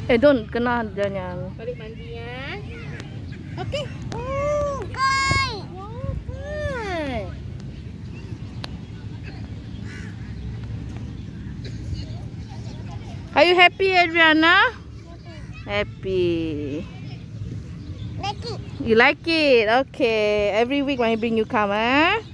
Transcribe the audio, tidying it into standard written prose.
Don't kena jangan. Balik mandi ya. Okay. Are you happy, Adriana? Happy. Like it. You like it? Okay. Every week when I bring you come, eh?